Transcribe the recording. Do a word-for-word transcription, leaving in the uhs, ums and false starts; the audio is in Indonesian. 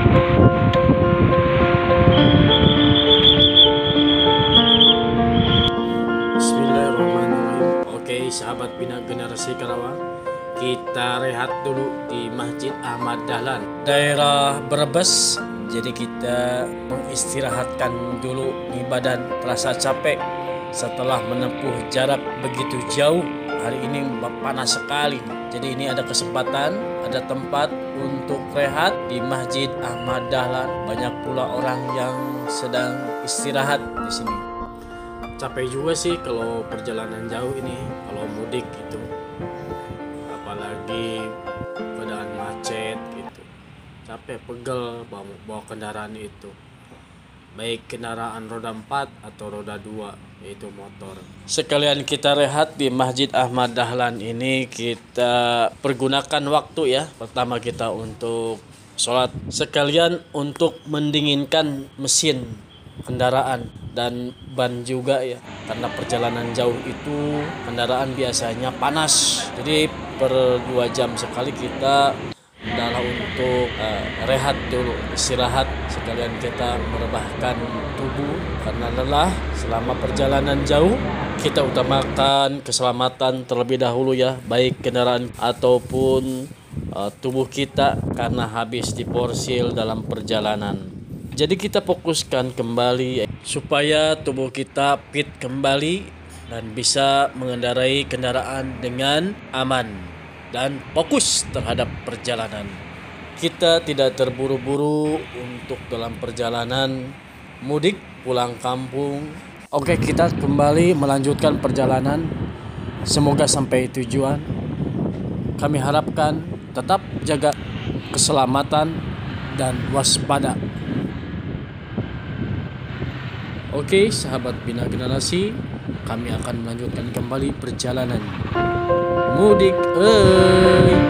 Bismillahirrahmanirrahim. Oke, sahabat Bina Generasi Karawang, kita rehat dulu di Masjid Ahmad Dahlan, daerah Brebes. Jadi kita mengistirahatkan dulu di badan, terasa capek setelah menempuh jarak begitu jauh. Hari ini panas sekali. Jadi ini ada kesempatan, ada tempat untuk rehat di Masjid Ahmad Dahlan. Banyak pula orang yang sedang istirahat di sini. Capek juga sih kalau perjalanan jauh ini, kalau mudik gitu, apalagi keadaan macet gitu, capek, pegel bawa, bawa kendaraan itu, baik kendaraan roda empat atau roda dua, yaitu motor. Sekalian kita rehat di Masjid Ahmad Dahlan ini, kita pergunakan waktu ya, pertama kita untuk sholat, sekalian untuk mendinginkan mesin kendaraan dan ban juga ya, karena perjalanan jauh itu kendaraan biasanya panas. Jadi per dua jam sekali kita adalah untuk uh, rehat dulu, istirahat, sekalian kita merebahkan tubuh karena lelah selama perjalanan jauh. Kita utamakan keselamatan terlebih dahulu ya, baik kendaraan ataupun uh, tubuh kita karena habis diporsil dalam perjalanan. Jadi kita fokuskan kembali supaya tubuh kita fit kembali dan bisa mengendarai kendaraan dengan aman dan fokus terhadap perjalanan. Kita tidak terburu-buru untuk dalam perjalanan mudik pulang kampung. Oke, kita kembali melanjutkan perjalanan. Semoga sampai tujuan. Kami harapkan tetap jaga keselamatan dan waspada. Oke, sahabat Bina Generasi, kami akan melanjutkan kembali perjalanan mudik. Hey.